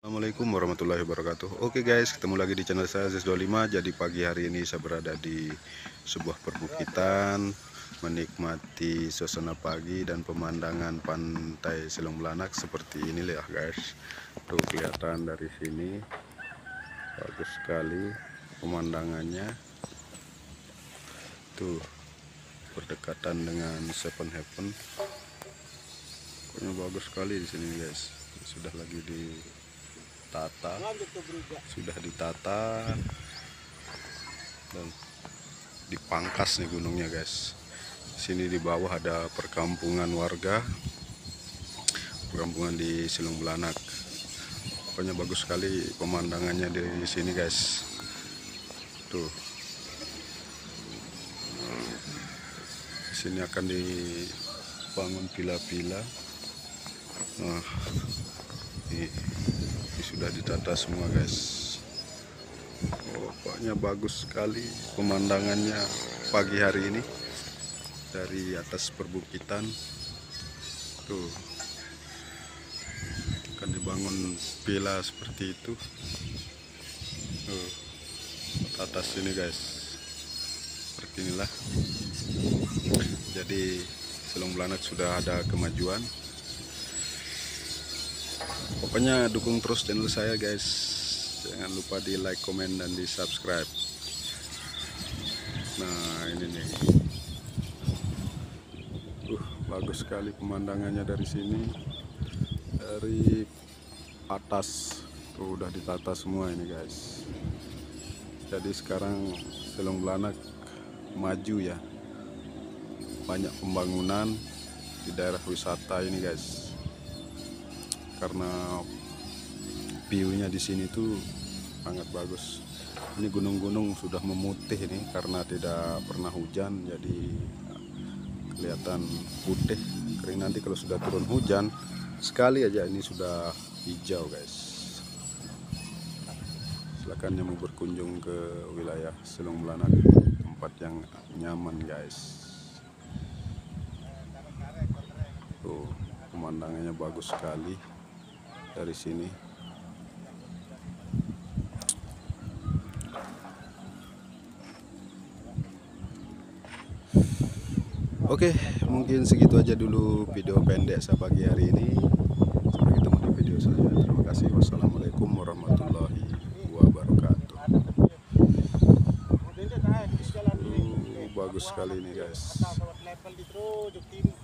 Assalamualaikum warahmatullahi wabarakatuh. Oke guys, ketemu lagi di channel saya Zes25. Jadi pagi hari ini saya berada di sebuah perbukitan, menikmati suasana pagi dan pemandangan pantai Silong Belanak seperti ini ya guys. Tuh kelihatan dari sini, bagus sekali pemandangannya. Tuh berdekatan dengan Seven Heaven. Pokoknya bagus sekali di sini guys. Sudah lagi sudah ditata dan dipangkas nih gunungnya guys. Sini di bawah ada perkampungan warga, perkampungan di Silong Belanak. Pokoknya bagus sekali pemandangannya di sini guys. Tuh, di sini akan dibangun villa-villa. Nah, ini sudah ditata semua guys. Pokoknya bagus sekali pemandangannya pagi hari ini dari atas perbukitan. Tuh akan dibangun villa seperti itu. Tuh atas ini guys, seperti inilah. Jadi Silong Belanak sudah ada kemajuan. Pokoknya dukung terus channel saya guys. Jangan lupa di like, komen, dan di subscribe. Nah ini nih, bagus sekali pemandangannya dari sini. Dari atas tuh udah ditata semua ini guys. Jadi sekarang Silong Belanak maju ya. Banyak pembangunan di daerah wisata ini guys. Karena view-nya di sini tuh sangat bagus. Ini gunung-gunung sudah memutih nih karena tidak pernah hujan, jadi kelihatan putih kering. Nanti kalau sudah turun hujan sekali aja ini sudah hijau guys. Silakan yang mau berkunjung ke wilayah Silong Belanak, tempat yang nyaman guys. Tuh pemandangannya bagus sekali dari sini. Oke, mungkin segitu aja dulu video pendek saya pagi hari ini. Sampai ketemu di video selanjutnya. Terima kasih. Wassalamualaikum warahmatullahi wabarakatuh. Bagus sekali ini guys.